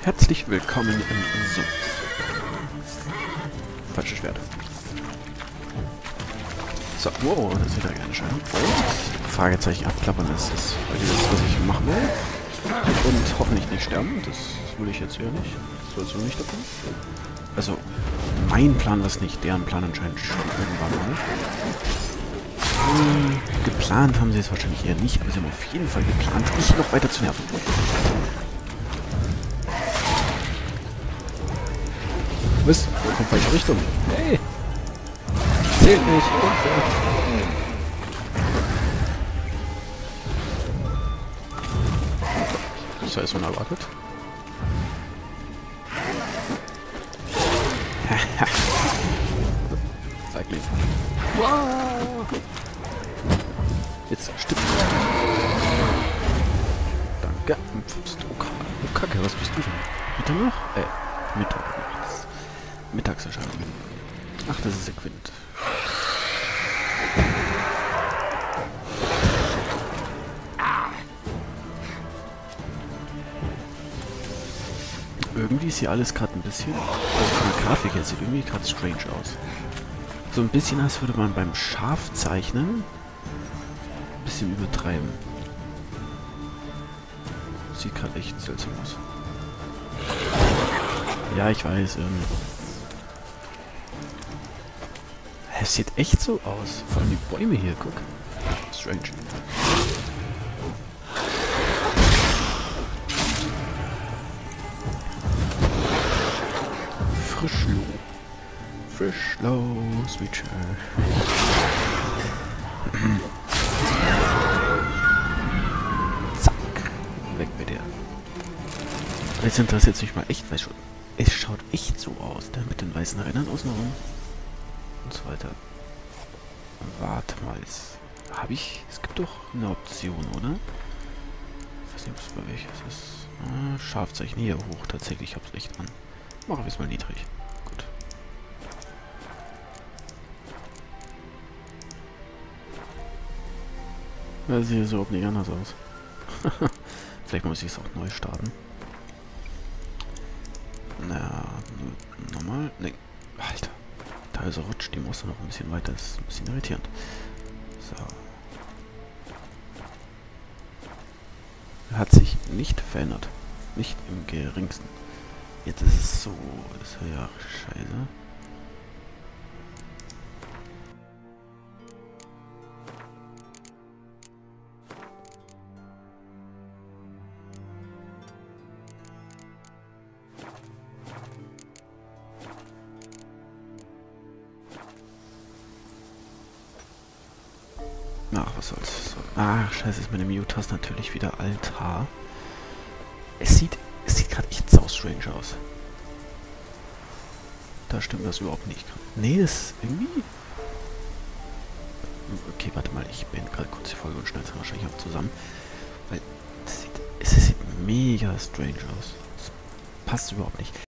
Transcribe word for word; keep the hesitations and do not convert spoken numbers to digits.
Herzlich willkommen im Sumpf. Falsche Schwert. So, wow, das sieht ja gerne schön. Und Fragezeichen abklappern, das ist heute das, was ich machen will. Und hoffentlich nicht sterben, das will ich jetzt eher nicht. Das soll so nicht davon. Also, mein Plan war es nicht, deren Plan anscheinend schon irgendwann mal. Hm, geplant haben sie es wahrscheinlich eher nicht, aber sie haben auf jeden Fall geplant, mich noch weiter zu nerven. Was? Der kommt falsche Richtung. Hey! Zählt nicht! Das war jetzt unerwartet. Feigling. Wow! Jetzt stimmt. Danke. Oh, Kacke, was bist du denn? Mitternacht? Äh, Mittag. Mittagserscheinung. Ach, das ist der Quint. Irgendwie ist hier alles gerade ein bisschen... Also von der Grafik her sieht irgendwie gerade strange aus. So ein bisschen, als würde man beim Scharfzeichnen ein bisschen übertreiben. Sieht gerade echt seltsam aus. Ja, ich weiß. Ähm es sieht echt so aus. Vor allem die Bäume hier, guck. Strange. Frischlo. Frischlo, sweet child. Zack. Weg mit dir. Jetzt interessiert mich mal echt, weil schon. Es schaut echt so aus, da mit den weißen Rändern außenrum. Und so weiter. Warte mal, habe ich... Es gibt doch eine Option, oder? Ich weiß nicht, ob es bei welches ist. Ah, Scharfzeichen hier hoch. Tatsächlich, ich habe es echt an. Machen wir es mal niedrig. Gut. Das sieht so auch nicht anders aus. Vielleicht muss ich es auch neu starten. Na, nochmal. Ne, Alter. Also rutscht die Maus noch ein bisschen weiter, das ist ein bisschen irritierend. So. Hat sich nicht verändert. Nicht im geringsten. Jetzt ist es so. Das ist ja scheiße. Ach, was soll's. So. Ach, scheiße, ist meine Mute-Taste natürlich wieder Altar. Es sieht, es sieht gerade echt sau strange aus. Da stimmt das überhaupt nicht. Nee, das irgendwie... Okay, warte mal, ich bin gerade kurz die Folge und schneide es wahrscheinlich auch zusammen. Weil, das sieht, es sieht mega strange aus. Das passt überhaupt nicht.